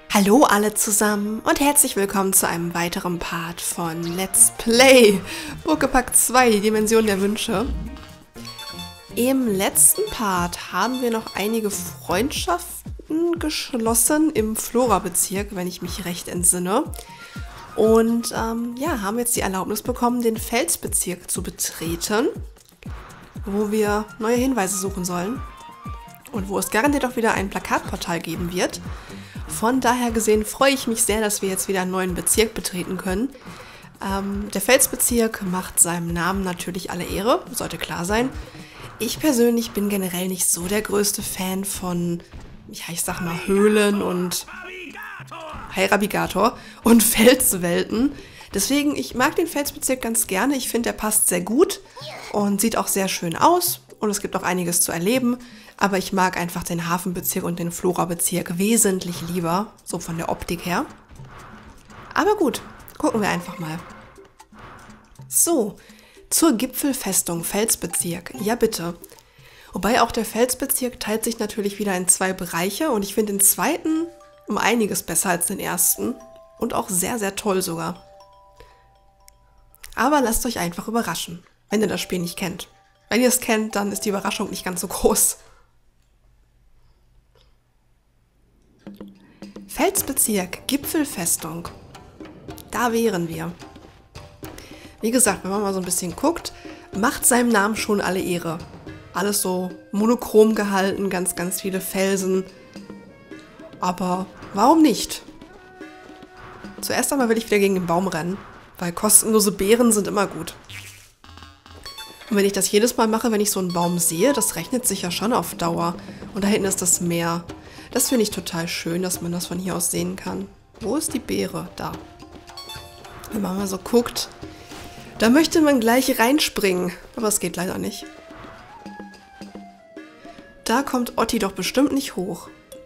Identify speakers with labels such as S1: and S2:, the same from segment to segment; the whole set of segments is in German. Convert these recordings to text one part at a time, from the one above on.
S1: Hallo alle zusammen und herzlich willkommen zu einem weiteren Part von Let's Play Burkepack 2, die Dimension der Wünsche. Im letzten Part haben wir noch einige Freundschaften geschlossen im Flora-Bezirk, wenn ich mich recht entsinne. Und ja, haben jetzt die Erlaubnis bekommen, den Felsbezirk zu betreten, wo wir neue Hinweise suchen sollen und wo es garantiert auch wieder ein Plakatportal geben wird. Von daher gesehen freue ich mich sehr, dass wir jetzt wieder einen neuen Bezirk betreten können. Der Felsbezirk macht seinem Namen natürlich alle Ehre, sollte klar sein. Ich persönlich bin generell nicht so der größte Fan von, ja, ich sag mal, Höhlen und Heirabigator und Felswelten. Deswegen, ich mag den Felsbezirk ganz gerne. Ich finde, er passt sehr gut und sieht auch sehr schön aus. Und es gibt auch einiges zu erleben. Aber ich mag einfach den Hafenbezirk und den Flora-Bezirk wesentlich lieber, so von der Optik her. Aber gut, gucken wir einfach mal. So, zur Gipfelfestung Felsbezirk. Ja, bitte. Wobei auch der Felsbezirk teilt sich natürlich wieder in zwei Bereiche. Und ich finde den zweiten um einiges besser als den ersten. Und auch sehr, sehr toll sogar. Aber lasst euch einfach überraschen, wenn ihr das Spiel nicht kennt. Wenn ihr es kennt, dann ist die Überraschung nicht ganz so groß. Felsbezirk, Gipfelfestung. Da wären wir. Wie gesagt, wenn man mal so ein bisschen guckt, macht seinem Namen schon alle Ehre. Alles so monochrom gehalten, ganz, ganz viele Felsen. Aber warum nicht? Zuerst einmal will ich wieder gegen den Baum rennen, weil kostenlose Beeren sind immer gut. Und wenn ich das jedes Mal mache, wenn ich so einen Baum sehe, das rechnet sich ja schon auf Dauer. Und da hinten ist das Meer. Das finde ich total schön, dass man das von hier aus sehen kann. Wo ist die Beere? Da. Wenn man mal so guckt, da möchte man gleich reinspringen. Aber es geht leider nicht. Da kommt Otti doch bestimmt nicht hoch.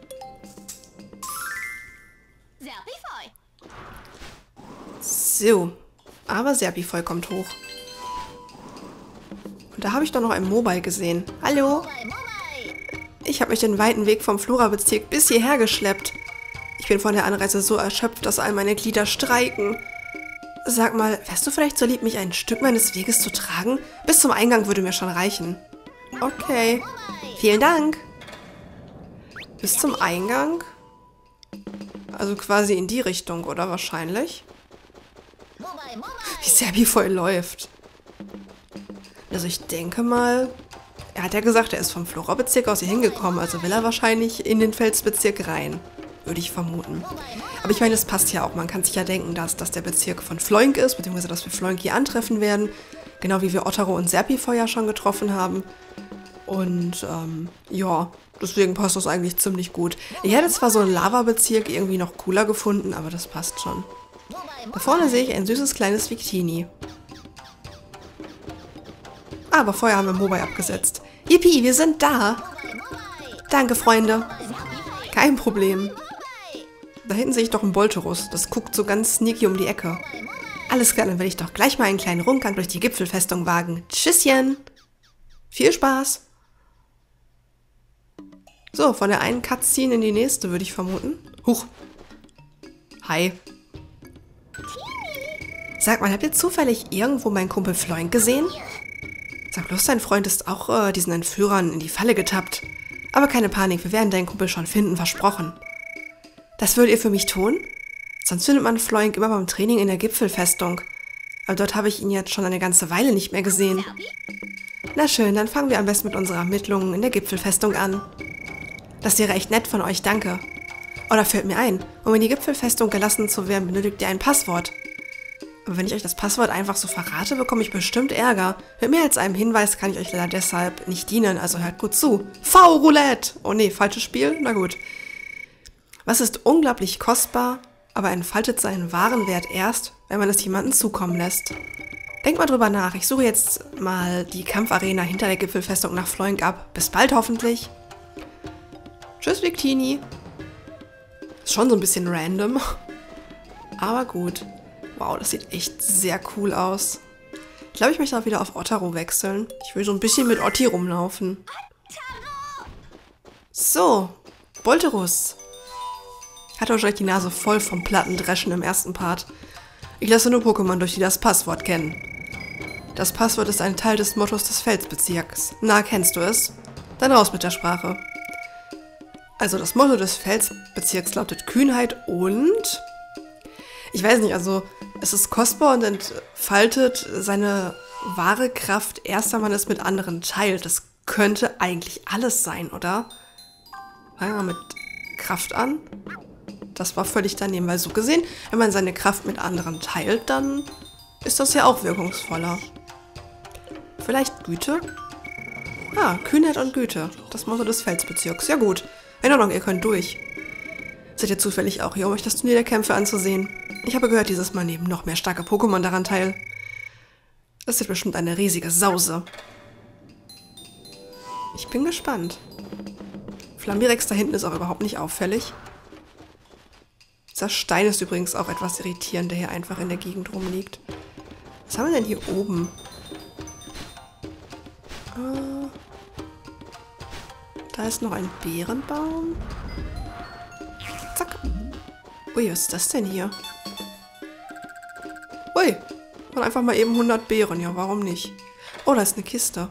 S1: So, aber Serpifol kommt hoch. Und da habe ich doch noch ein Mobile gesehen. Hallo? Ich habe mich den weiten Weg vom Flora-Bezirk bis hierher geschleppt. Ich bin von der Anreise so erschöpft, dass all meine Glieder streiken. Sag mal, wärst du vielleicht so lieb, mich ein Stück meines Weges zu tragen? Bis zum Eingang würde mir schon reichen. Okay. Vielen Dank. Bis zum Eingang? Also quasi in die Richtung, oder wahrscheinlich? Wie Serpifol läuft. Also ich denke mal, er hat ja gesagt, er ist vom Flora-Bezirk aus hier hingekommen, also will er wahrscheinlich in den Felsbezirk rein, würde ich vermuten. Aber ich meine, es passt ja auch, man kann sich ja denken, dass das der Bezirk von Floink ist, beziehungsweise dass wir Floink hier antreffen werden, genau wie wir Ottero und Serpifol ja schon getroffen haben. Und ja, deswegen passt das eigentlich ziemlich gut. Ich hätte zwar so einen Lava-Bezirk irgendwie noch cooler gefunden, aber das passt schon. Da vorne sehe ich ein süßes kleines Victini. Aber vorher haben wir Mobile abgesetzt. Yippie, wir sind da. Danke, Freunde. Kein Problem. Da hinten sehe ich doch einen Bolterus. Das guckt so ganz sneaky um die Ecke. Alles klar, dann will ich doch gleich mal einen kleinen Rundgang durch die Gipfelfestung wagen. Tschüsschen. Viel Spaß. So, von der einen Cutscene in die nächste, würde ich vermuten. Huch. Hi. Sag mal, habt ihr zufällig irgendwo meinen Kumpel Floink gesehen? Sag bloß, dein Freund ist auch diesen Entführern in die Falle getappt. Aber keine Panik, wir werden deinen Kumpel schon finden, versprochen. Das würdet ihr für mich tun? Sonst findet man Floink immer beim Training in der Gipfelfestung. Aber dort habe ich ihn jetzt schon eine ganze Weile nicht mehr gesehen. Na schön, dann fangen wir am besten mit unserer Ermittlungen in der Gipfelfestung an. Das wäre echt nett von euch, danke. Oh, da fällt mir ein, um in die Gipfelfestung gelassen zu werden, benötigt ihr ein Passwort. Aber wenn ich euch das Passwort einfach so verrate, bekomme ich bestimmt Ärger. Mit mehr als einem Hinweis kann ich euch leider deshalb nicht dienen, also hört gut zu. V-Roulette! Oh nee, falsches Spiel? Na gut. Was ist unglaublich kostbar, aber entfaltet seinen wahren Wert erst, wenn man es jemandem zukommen lässt? Denkt mal drüber nach. Ich suche jetzt mal die Kampfarena hinter der Gipfelfestung nach Floink ab. Bis bald hoffentlich. Tschüss, Victini. Ist schon so ein bisschen random. Aber gut. Wow, das sieht echt sehr cool aus. Ich glaube, ich möchte auch wieder auf Ottero wechseln. Ich will so ein bisschen mit Otti rumlaufen. So, Bolterus. Hatte wahrscheinlich die Nase voll vom Plattendreschen im ersten Part. Ich lasse nur Pokémon durch, die das Passwort kennen. Das Passwort ist ein Teil des Mottos des Felsbezirks. Na, kennst du es? Dann raus mit der Sprache. Also das Motto des Felsbezirks lautet Kühnheit und... Ich weiß nicht, also es ist kostbar und entfaltet seine wahre Kraft erst, wenn man es mit anderen teilt. Das könnte eigentlich alles sein, oder? Fangen wir mit Kraft an. Das war völlig daneben, weil so gesehen, wenn man seine Kraft mit anderen teilt, dann ist das ja auch wirkungsvoller. Vielleicht Güte? Ah, Kühnheit und Güte. Das Motto des Felsbezirks. Ja gut. In Ordnung, ihr könnt durch. Seid ihr zufällig auch hier, um euch das Turnier der Kämpfe anzusehen? Ich habe gehört, dieses Mal nehmen noch mehr starke Pokémon daran teil. Das wird bestimmt eine riesige Sause. Ich bin gespannt. Flambirex da hinten ist auch überhaupt nicht auffällig. Dieser Stein ist übrigens auch etwas irritierend, der hier einfach in der Gegend rumliegt. Was haben wir denn hier oben? Da ist noch ein Beerenbaum. Zack. Ui, was ist das denn hier? Ui, und einfach mal eben 100 Beeren. Ja, warum nicht? Oh, da ist eine Kiste.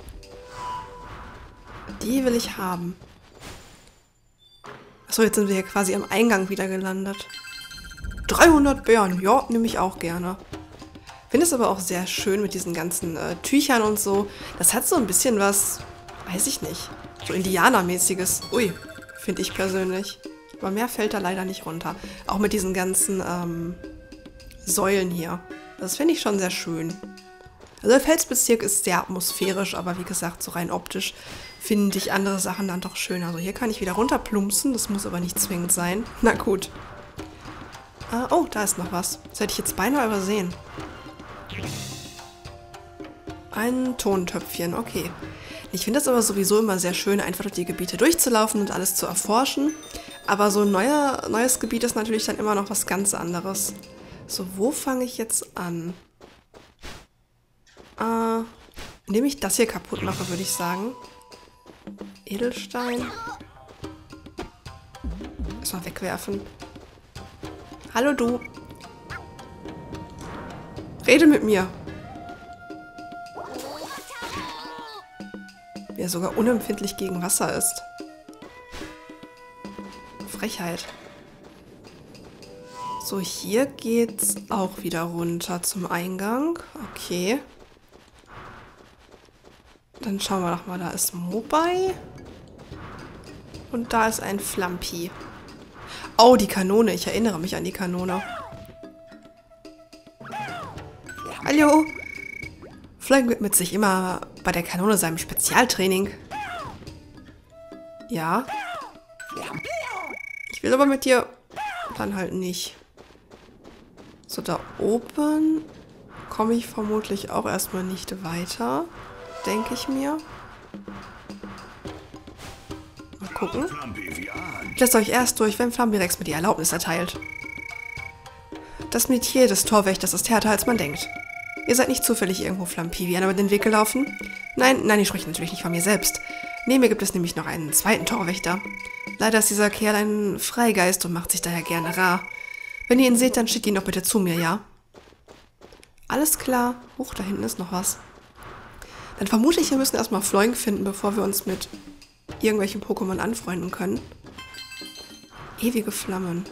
S1: Die will ich haben. Achso, jetzt sind wir hier quasi am Eingang wieder gelandet. 300 Beeren, ja, nehme ich auch gerne. Finde es aber auch sehr schön mit diesen ganzen Tüchern und so. Das hat so ein bisschen was, weiß ich nicht, so Indianermäßiges. Ui, finde ich persönlich. Aber mehr fällt da leider nicht runter. Auch mit diesen ganzen Säulen hier. Das finde ich schon sehr schön. Also der Felsbezirk ist sehr atmosphärisch, aber wie gesagt, so rein optisch finde ich andere Sachen dann doch schön. Also hier kann ich wieder runterplumpsen, das muss aber nicht zwingend sein. Na gut. Oh, da ist noch was. Das hätte ich jetzt beinahe übersehen. Ein Tontöpfchen, okay. Ich finde das aber sowieso immer sehr schön, einfach durch die Gebiete durchzulaufen und alles zu erforschen. Aber so ein neues Gebiet ist natürlich dann immer noch was ganz anderes. So, wo fange ich jetzt an? Indem ich das hier kaputt mache, würde ich sagen. Edelstein. Erstmal wegwerfen. Hallo du. Rede mit mir. Wie er sogar unempfindlich gegen Wasser ist. Frechheit. So, hier geht's auch wieder runter zum Eingang. Okay. Dann schauen wir doch mal, da ist Mobai. Und da ist ein Flampi. Oh, die Kanone. Ich erinnere mich an die Kanone. Hallo. Flying widmet sich immer bei der Kanone seinem Spezialtraining. Ja. Ich will aber mit dir dann halt nicht. So, da oben komme ich vermutlich auch erstmal nicht weiter. Denke ich mir. Mal gucken. Lasst euch erst durch, wenn Flambirex mir die Erlaubnis erteilt. Das Metier des Torwächters ist härter, als man denkt. Ihr seid nicht zufällig irgendwo Flampivian über den Weg gelaufen? Nein, ich spreche natürlich nicht von mir selbst. Neben mir gibt es nämlich noch einen zweiten Torwächter. Leider ist dieser Kerl ein Freigeist und macht sich daher gerne rar. Wenn ihr ihn seht, dann schickt ihn doch bitte zu mir, ja? Alles klar. Huch, da hinten ist noch was. Dann vermute ich, wir müssen erstmal Floink finden, bevor wir uns mit irgendwelchen Pokémon anfreunden können. Ewige Flammen.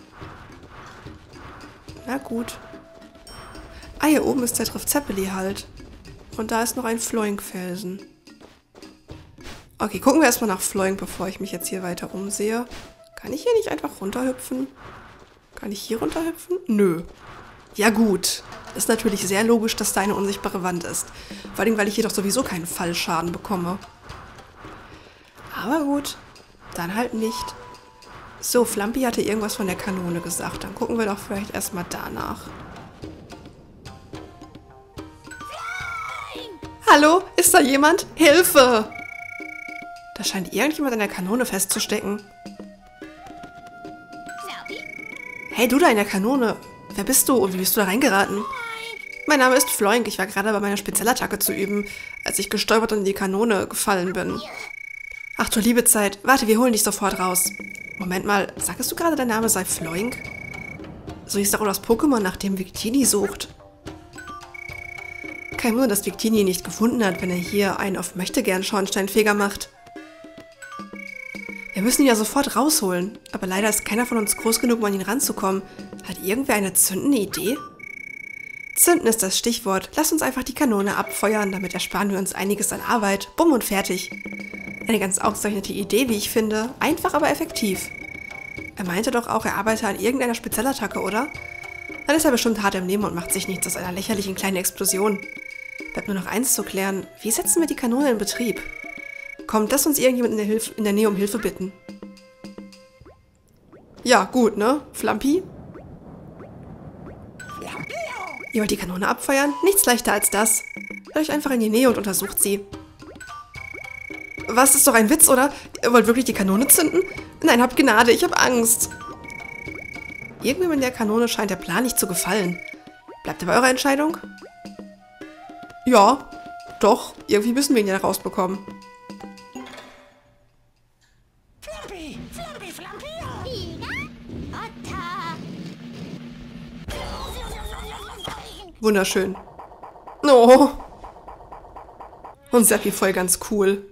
S1: Na gut. Ah, hier oben ist der Drifzeppeli halt. Und da ist noch ein Floink-Felsen. Okay, gucken wir erstmal nach Floink, bevor ich mich jetzt hier weiter umsehe. Kann ich hier nicht einfach runterhüpfen? Kann ich hier runterhüpfen? Nö. Ja gut. Ist natürlich sehr logisch, dass da eine unsichtbare Wand ist. Vor allem, weil ich hier doch sowieso keinen Fallschaden bekomme. Aber gut. Dann halt nicht. So, Flampi hatte irgendwas von der Kanone gesagt. Dann gucken wir doch vielleicht erstmal danach. Hallo? Ist da jemand? Hilfe! Da scheint irgendjemand an der Kanone festzustecken. Hey, du da in der Kanone. Wer bist du und wie bist du da reingeraten? Mein Name ist Floink. Ich war gerade bei meiner Spezialattacke zu üben, als ich gestolpert und in die Kanone gefallen bin. Ach du liebe Zeit. Warte, wir holen dich sofort raus. Moment mal, sagtest du gerade, dein Name sei Floink? So hieß doch auch das Pokémon, nach dem Victini sucht. Kein Wunder, dass Victini ihn nicht gefunden hat, wenn er hier einen auf Möchtegern-Schornsteinfeger macht. Wir müssen ihn ja sofort rausholen, aber leider ist keiner von uns groß genug, um an ihn ranzukommen. Hat irgendwer eine zündende Idee? Zünden ist das Stichwort. Lass uns einfach die Kanone abfeuern, damit ersparen wir uns einiges an Arbeit. Bumm und fertig. Eine ganz ausgezeichnete Idee, wie ich finde. Einfach, aber effektiv. Er meinte doch auch, er arbeite an irgendeiner Spezialattacke, oder? Dann ist er bestimmt hart im Nehmen und macht sich nichts aus einer lächerlichen kleinen Explosion. Bleibt nur noch eins zu klären. Wie setzen wir die Kanone in Betrieb? Kommt, lass uns irgendjemand in der Nähe um Hilfe bitten. Ja, gut, ne? Flampi? Ihr wollt die Kanone abfeuern? Nichts leichter als das. Geht euch einfach in die Nähe und untersucht sie. Was, ist doch ein Witz, oder? Ihr wollt wirklich die Kanone zünden? Nein, habt Gnade, ich hab Angst. Irgendwem in der Kanone scheint der Plan nicht zu gefallen. Bleibt ihr bei eurer Entscheidung? Ja, doch. Irgendwie müssen wir ihn ja rausbekommen.
S2: Flampi, Flampi, Flampi.
S1: Wunderschön. Oh. Und Seppi voll ganz cool.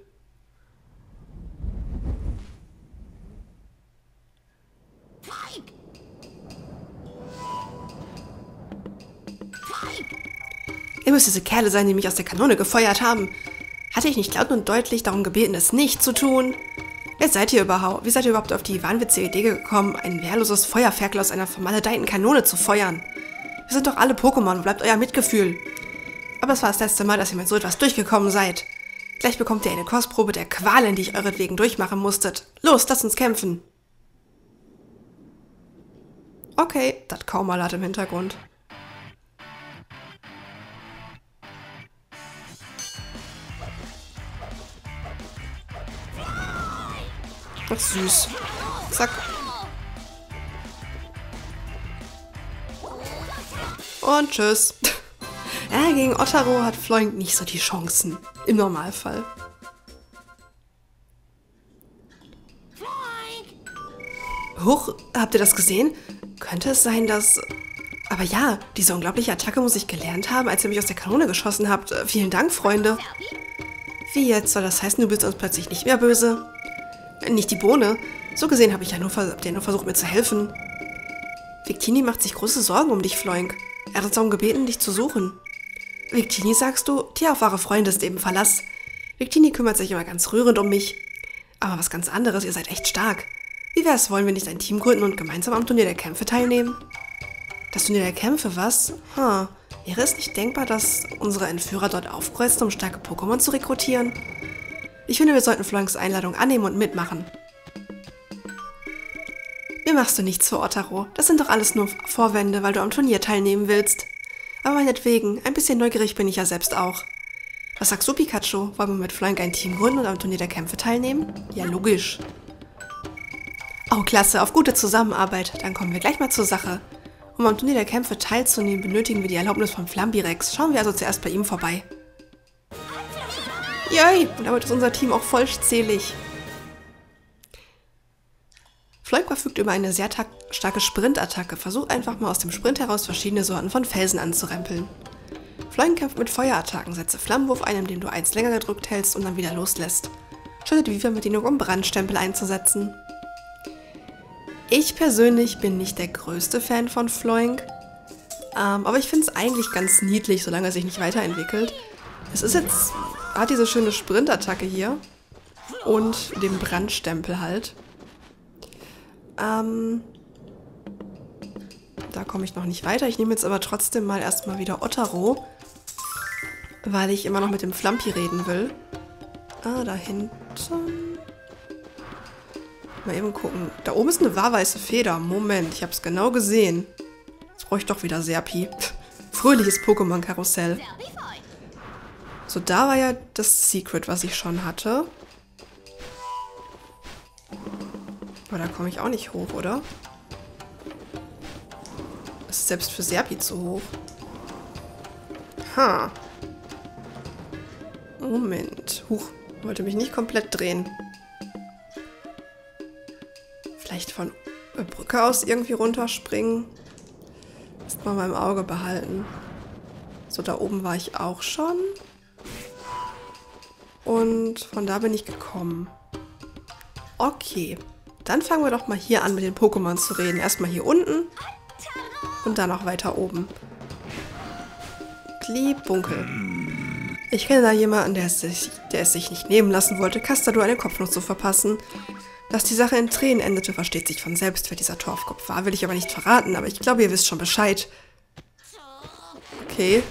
S1: Ihr müsst diese Kerle sein, die mich aus der Kanone gefeuert haben. Hatte ich nicht laut und deutlich darum gebeten, es nicht zu tun? Wer seid ihr überhaupt? Wie seid ihr überhaupt auf die wahnwitzige Idee gekommen, ein wehrloses Feuerferkel aus einer vermaledeiten Kanone zu feuern? Wir sind doch alle Pokémon, wo bleibt euer Mitgefühl? Aber es war das letzte Mal, dass ihr mit so etwas durchgekommen seid. Gleich bekommt ihr eine Kostprobe der Qualen, die ich euretwegen durchmachen musstet. Los, lasst uns kämpfen. Okay, das Kaumalat im Hintergrund. Ach, süß. Zack. Und tschüss. Ja, gegen Ottaro hat Floink nicht so die Chancen. Im Normalfall. Huch, habt ihr das gesehen? Könnte es sein, dass... Aber ja, diese unglaubliche Attacke muss ich gelernt haben, als ihr mich aus der Kanone geschossen habt. Vielen Dank, Freunde. Wie jetzt? Soll das heißen, du bist uns plötzlich nicht mehr böse? Nicht die Bohne. So gesehen habt ihr nur versucht, mir zu helfen. Victini macht sich große Sorgen um dich, Floink. Er hat uns darum gebeten, dich zu suchen. Victini, sagst du? Tja, auf wahre Freunde ist eben Verlass. Victini kümmert sich immer ganz rührend um mich. Aber was ganz anderes, ihr seid echt stark. Wie wär's, wollen wir nicht ein Team gründen und gemeinsam am Turnier der Kämpfe teilnehmen? Das Turnier der Kämpfe, was? Wäre es nicht denkbar, dass unsere Entführer dort aufkreuzen, um starke Pokémon zu rekrutieren? Ich finde, wir sollten Floinks Einladung annehmen und mitmachen. Mir machst du nichts vor, Ottaro. Das sind doch alles nur Vorwände, weil du am Turnier teilnehmen willst. Aber meinetwegen, ein bisschen neugierig bin ich ja selbst auch. Was sagst du, Pikachu? Wollen wir mit Floink ein Team gründen und am Turnier der Kämpfe teilnehmen? Ja, logisch. Oh, klasse, auf gute Zusammenarbeit. Dann kommen wir gleich mal zur Sache. Um am Turnier der Kämpfe teilzunehmen, benötigen wir die Erlaubnis von Flambirex. Schauen wir also zuerst bei ihm vorbei. Yay, und damit ist unser Team auch vollzählig. Floink verfügt über eine sehr starke Sprintattacke. Versuch einfach mal aus dem Sprint heraus verschiedene Sorten von Felsen anzurempeln. Floink kämpft mit Feuerattacken. Setze Flammenwurf ein, indem du eins länger gedrückt hältst und dann wieder loslässt. Schüttet die Fernbedienung, um Brandstempel einzusetzen. Ich persönlich bin nicht der größte Fan von Floink. Aber ich finde es eigentlich ganz niedlich, solange er sich nicht weiterentwickelt. Es ist jetzt... hat diese schöne Sprintattacke hier. Und den Brandstempel halt. Da komme ich noch nicht weiter. Ich nehme jetzt aber trotzdem mal erstmal wieder Ottaro. Weil ich immer noch mit dem Flampi reden will. Da hinten. Mal eben gucken. Da oben ist eine wahlweiße Feder. Moment, ich habe es genau gesehen. Jetzt brauche ich doch wieder Serpi. Fröhliches Pokémon-Karussell. So, da war ja das Secret, was ich schon hatte. Aber da komme ich auch nicht hoch, oder? Das ist selbst für Serpi zu hoch. Moment. Huch, wollte mich nicht komplett drehen. vielleicht von der Brücke aus irgendwie runterspringen? Das mal im Auge behalten. So, da oben war ich auch schon. Und von da bin ich gekommen. Okay, dann fangen wir doch mal hier an, mit den Pokémon zu reden. Erstmal hier unten und dann auch weiter oben. Gliebunkel. Ich kenne da jemanden, der es sich nicht nehmen lassen wollte, Castador eine Kopfnuss zu verpassen. Dass die Sache in Tränen endete, versteht sich von selbst, wer dieser Torfkopf war. Will ich aber nicht verraten, aber ich glaube, ihr wisst schon Bescheid. Okay.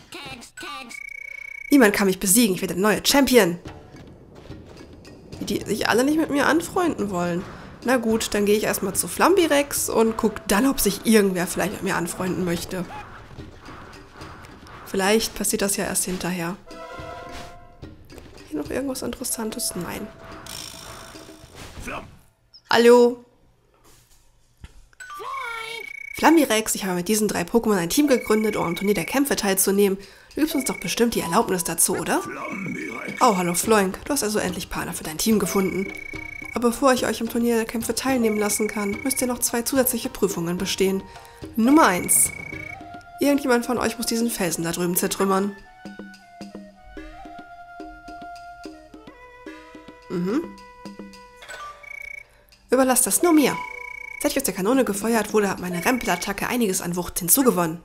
S1: Niemand kann mich besiegen, ich werde der neue Champion. Die sich alle nicht mit mir anfreunden wollen. Na gut, dann gehe ich erstmal zu Flambirex und guck dann, ob sich irgendwer vielleicht mit mir anfreunden möchte. Vielleicht passiert das ja erst hinterher. Hier noch irgendwas Interessantes? Nein. Hallo? Flambirex, ich habe mit diesen 3 Pokémon ein Team gegründet, um am Turnier der Kämpfe teilzunehmen. Du gibst uns doch bestimmt die Erlaubnis dazu, oder? Oh, hallo Floink. Du hast also endlich Partner für dein Team gefunden. Aber bevor ich euch am Turnier der Kämpfe teilnehmen lassen kann, müsst ihr noch 2 zusätzliche Prüfungen bestehen. Nummer 1. Irgendjemand von euch muss diesen Felsen da drüben zertrümmern. Überlasst das nur mir. Seit ich aus der Kanone gefeuert wurde, hat meine Rempelattacke einiges an Wucht hinzugewonnen.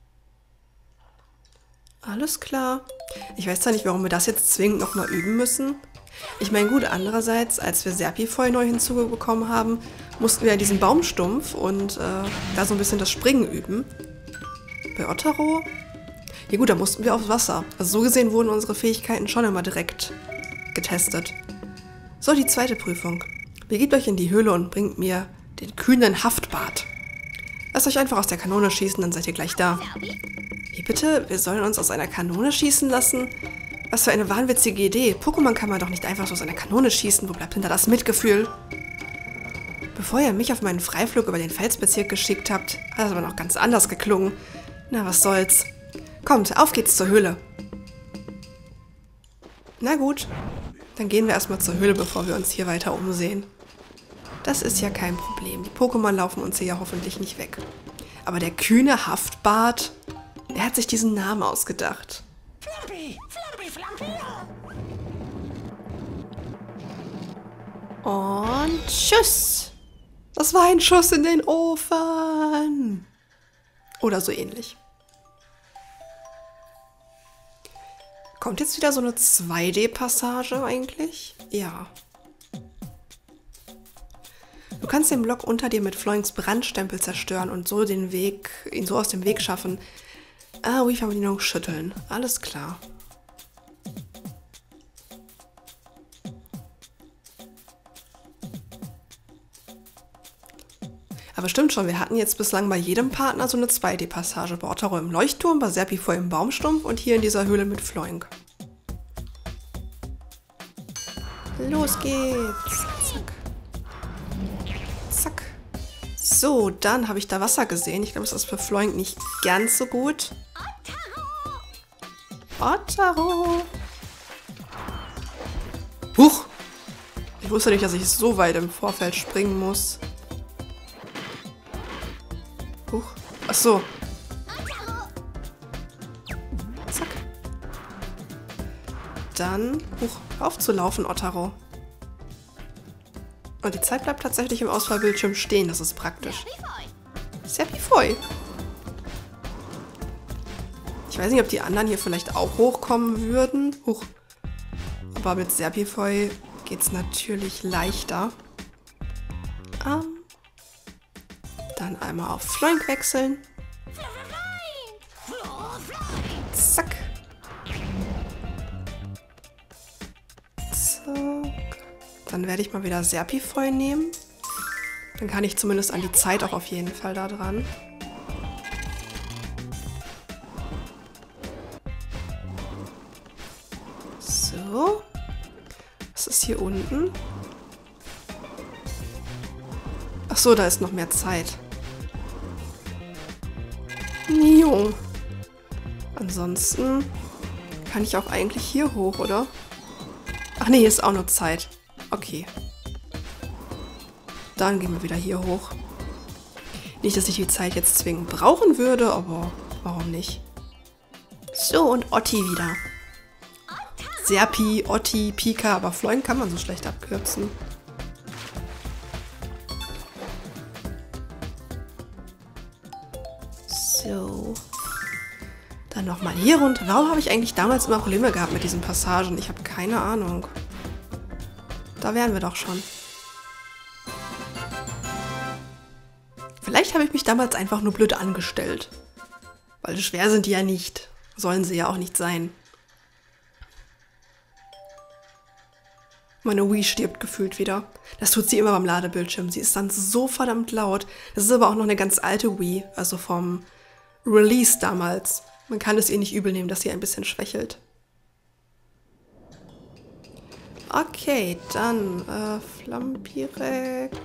S1: Alles klar. Ich weiß zwar nicht, warum wir das jetzt zwingend nochmal üben müssen. Ich meine, gut, andererseits, als wir Serpifeu neu hinzubekommen haben, mussten wir ja diesen Baumstumpf und da so ein bisschen das Springen üben. Bei Ottero? Ja gut, da mussten wir aufs Wasser. Also so gesehen wurden unsere Fähigkeiten schon immer direkt getestet. So, die zweite Prüfung. Begebt euch in die Höhle und bringt mir den kühnen Haftbart. Lasst euch einfach aus der Kanone schießen, dann seid ihr gleich da. Wie bitte? Wir sollen uns aus einer Kanone schießen lassen? Was für eine wahnwitzige Idee. Pokémon kann man doch nicht einfach so aus einer Kanone schießen. Wo bleibt denn da das Mitgefühl? Bevor ihr mich auf meinen Freiflug über den Felsbezirk geschickt habt, hat das aber noch ganz anders geklungen. Na, was soll's. Kommt, auf geht's zur Höhle. Na gut, dann gehen wir erstmal zur Höhle, bevor wir uns hier weiter umsehen. Das ist ja kein Problem. Die Pokémon laufen uns hier ja hoffentlich nicht weg. Aber der kühne Haftbart, wer hat sich diesen Namen ausgedacht?
S2: Flampi, Flampi, Flampi.
S1: Und tschüss. Das war ein Schuss in den Ofen. Oder so ähnlich. Kommt jetzt wieder so eine 2D-Passage eigentlich? Ja. Du kannst den Block unter dir mit Floinks Brandstempel zerstören und so ihn so aus dem Weg schaffen. Ah, Wii-Verbindung schütteln. Alles klar. Aber stimmt schon, wir hatten jetzt bislang bei jedem Partner so eine 2D-Passage. Bei Ottero im Leuchtturm, bei Serpifeu im Baumstumpf und hier in dieser Höhle mit Floink. Los geht's. Zack. Zack. So, dann habe ich da Wasser gesehen. Ich glaube, das ist für Floink nicht ganz so gut. Ottero! Huch! Ich wusste nicht, dass ich so weit im Vorfeld springen muss. Huch. Ach so. Zack. Dann, aufzulaufen, Ottero. Und die Zeit bleibt tatsächlich im Auswahlbildschirm stehen, das ist praktisch. Serpifeu. Ich weiß nicht, ob die anderen hier vielleicht auch hochkommen würden. Huch. Aber mit Serpifeu geht es natürlich leichter. Dann einmal auf Floink wechseln. Zack. Zack. Dann werde ich mal wieder Serpifeu nehmen. Dann kann ich zumindest an die Zeit auch auf jeden Fall da dran. So. Was ist hier unten? Ach so, da ist noch mehr Zeit. Jo. Ansonsten kann ich auch eigentlich hier hoch, oder? Ach nee, hier ist auch noch Zeit. Okay. Dann gehen wir wieder hier hoch. Nicht, dass ich die Zeit jetzt zwingend brauchen würde, aber warum nicht? So, und Otti wieder. Serpi, Otti, Pika, aber Floink kann man so schlecht abkürzen. So. Dann nochmal hier runter. Warum habe ich eigentlich damals immer Probleme gehabt mit diesen Passagen? Ich habe keine Ahnung. Da wären wir doch schon. Vielleicht habe ich mich damals einfach nur blöd angestellt. Weil schwer sind die ja nicht. Sollen sie ja auch nicht sein. Meine Wii stirbt gefühlt wieder. Das tut sie immer beim Ladebildschirm. Sie ist dann so verdammt laut. Das ist aber auch noch eine ganz alte Wii. Also vom Release damals. Man kann es ihr nicht übel nehmen, dass sie ein bisschen schwächelt. Okay, dann Flambirex.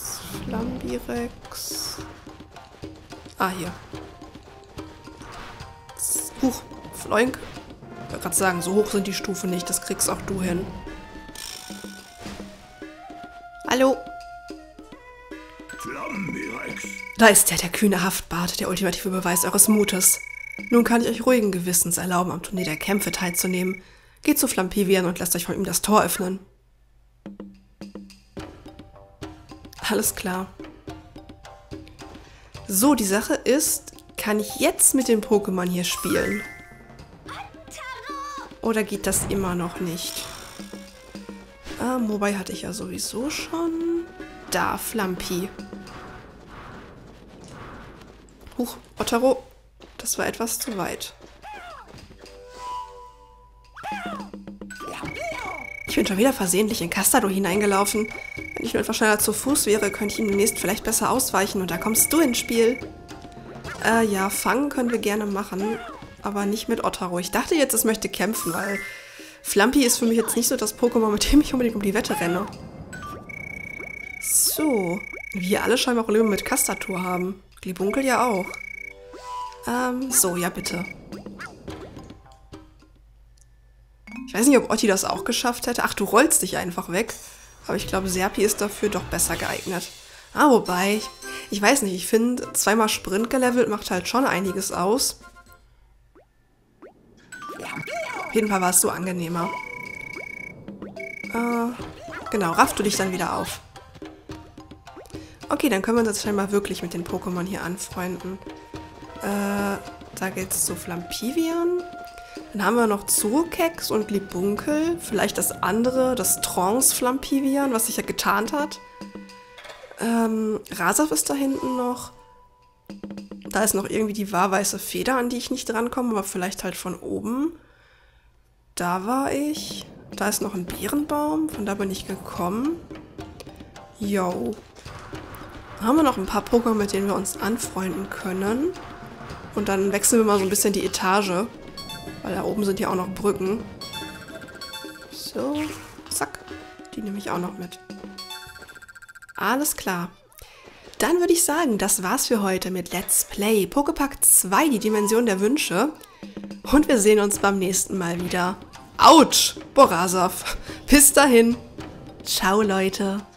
S1: Ah, hier. Huch, Floink. Ich wollte gerade sagen, so hoch sind die Stufen nicht. Das kriegst auch du hin. Hallo.
S2: Flambirex.
S1: Da ist der kühne Haftbart, der ultimative Beweis eures Mutes. Nun kann ich euch ruhigen Gewissens erlauben, am Turnier der Kämpfe teilzunehmen. Geht zu Flampivian und lasst euch von ihm das Tor öffnen. Alles klar. So, die Sache ist, kann ich jetzt mit den Pokémon hier spielen? Oder geht das immer noch nicht? Mobile hatte ich ja sowieso schon. Da, Flampi. Huch, Ottero. Das war etwas zu weit. Ich bin schon wieder versehentlich in Castado hineingelaufen. Wenn ich nur etwas schneller zu Fuß wäre, könnte ich ihm demnächst vielleicht besser ausweichen. Und da kommst du ins Spiel. Ja, fangen können wir gerne machen. Aber nicht mit Ottero. Ich dachte jetzt, es möchte kämpfen, weil Flampi ist für mich jetzt nicht so das Pokémon, mit dem ich unbedingt um die Wette renne. So. Wir alle scheinbar Probleme mit Castatur haben. Glibunkel ja auch. So, ja bitte. Ich weiß nicht, ob Otti das auch geschafft hätte. Ach, du rollst dich einfach weg. Aber ich glaube, Serpi ist dafür doch besser geeignet. Wobei, ich weiß nicht, ich finde, zweimal Sprint gelevelt macht halt schon einiges aus. Auf jeden Fall war es so angenehmer. Genau, raff du dich dann wieder auf. Okay, dann können wir uns jetzt scheinbar wirklich mit den Pokémon hier anfreunden. Da geht's zu Flampivian. Dann haben wir noch Zurokex und Glibunkel. Vielleicht das andere, das Trance-Flampivian, was sich ja getarnt hat. Rasaf ist da hinten noch. Da ist noch irgendwie die wahrweiße Feder, an die ich nicht drankomme, aber vielleicht halt von oben. Da war ich. Da ist noch ein Beerenbaum, von da bin ich gekommen. Jo. Dann haben wir noch ein paar Pokémon, mit denen wir uns anfreunden können. Und dann wechseln wir mal so ein bisschen die Etage. Weil da oben sind ja auch noch Brücken. So, zack. Die nehme ich auch noch mit. Alles klar. Dann würde ich sagen, das war's für heute mit Let's Play Poképack 2, die Dimension der Wünsche. Und wir sehen uns beim nächsten Mal wieder. Autsch, Borasav. Bis dahin. Ciao, Leute.